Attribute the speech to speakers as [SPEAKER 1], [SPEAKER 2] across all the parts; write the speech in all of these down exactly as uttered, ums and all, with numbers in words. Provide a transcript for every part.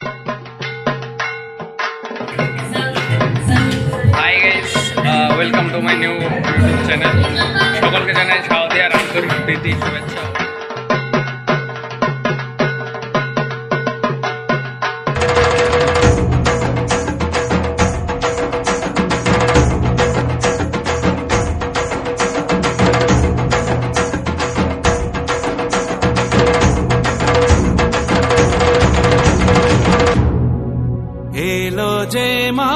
[SPEAKER 1] Hi guys, uh, welcome to my new YouTube channel. সকলকে জানাই শারদীয় আর আন্তরিক প্রীতি শুভেচ্ছা।
[SPEAKER 2] এলো যে মা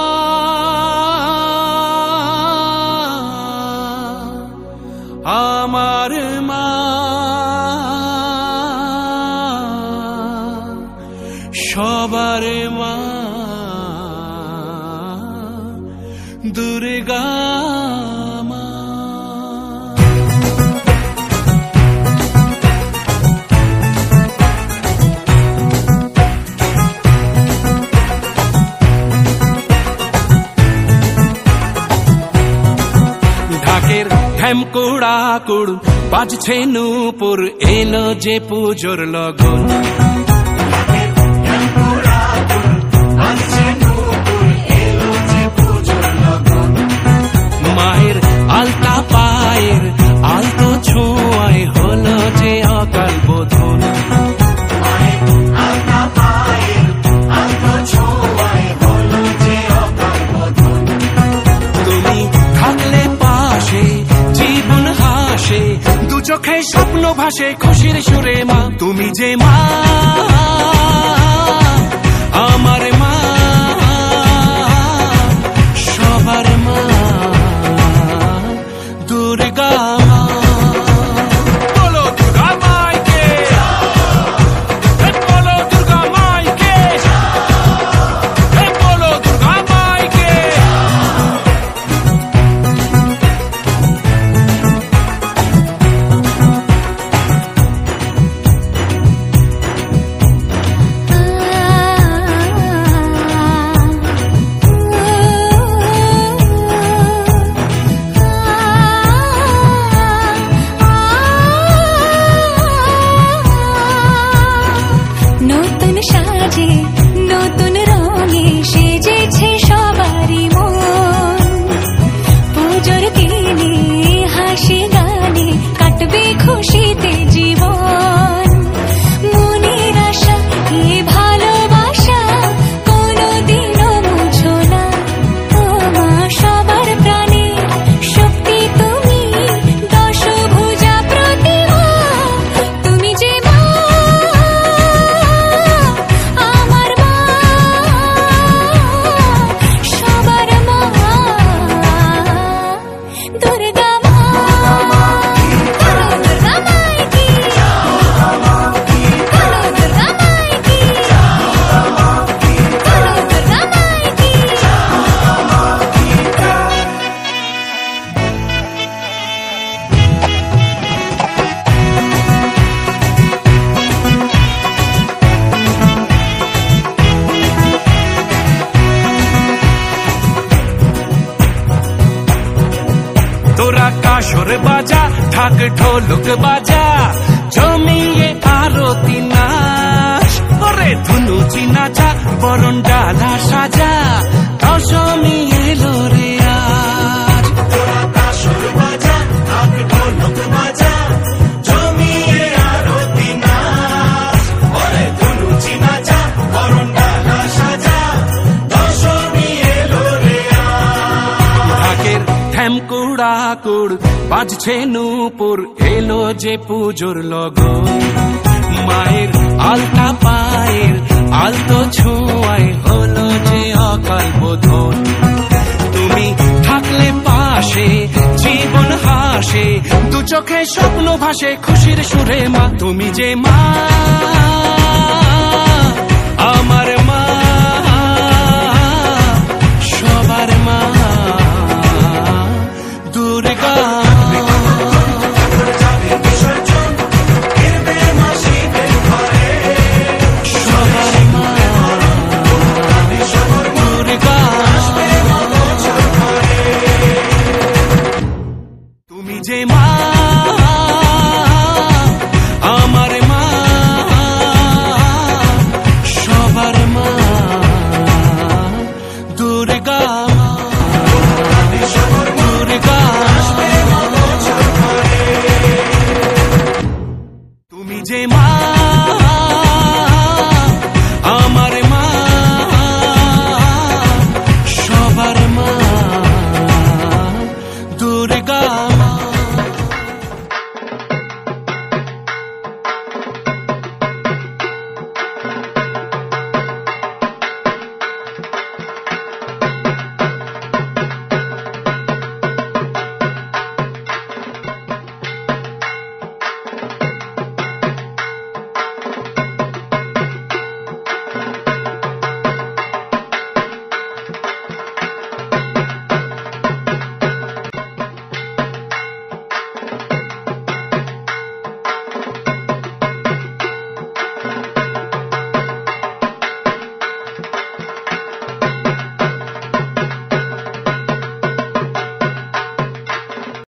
[SPEAKER 2] আমার মা, সবার মা দুর্গা মা। ঢাকের ঢ্যামকুড়া কুড় বাজছে নূপুর, এলো যে পুজোর লগন। মায়ের আলতা পায়ের আলতো ছোঁয়ায় হলো যে অকাল বোধন। তুমি থাকলে পাশে জীবন হাসে, দু চোখে স্বপ্ন ভাসে খুশির সুরে মা। তুমি যে মা আমার মা, সবার মা দুর্গা মা। বলো দুর্গা মাইকে, বলো দুর্গা মাইকে, বলো দুর্গা মাইকে।
[SPEAKER 3] নতুন সাজে নতুন রঙে সেজেছে সবারই মন, পুজোর দিনে হাসি গানে কাটবে খুশিতে জীবন। মনের আশা এ ভালোবাসা কোনোদিনও মুছো না, ও মা সবার প্রাণে শক্তি তুমি, দশভুজা প্রতিমা। তুমি যে মা আমার মা, সবার মা দুর্গা মা। বলো দুর্গা মাইকি, বলো দুর্গা মাইকি, বলো দুর্গা মাইকি।
[SPEAKER 2] তোরা কাসর বাজা, ঢাক ঢোলক বাজা, জমিয়ে আরতি নাচ। ওরে ধুনুচি নাচা, বরণ ডালা সাজা, দশমী এলো রে আজ। তোরা কাসর বাজা, ঢাক ঢোলক বাজা, জমিয়ে আরতি নাচ। ওরে ধুনুচি নাচা, বরণ ডালা সাজা, দশমী এলো রে আজ। ঢাকের ঢ্যামকুড়া কুড় বাজছে নূপুর, এলো যে পুজোর লগন। মায়ের আলতা পায়ের আলতো ছোঁয়ায় হলো যে অকাল বোধন। তুমি থাকলে পাশে জীবন হাসে, দু চোখে স্বপ্ন ভাসে খুশির সুরে মা। তুমি যে মা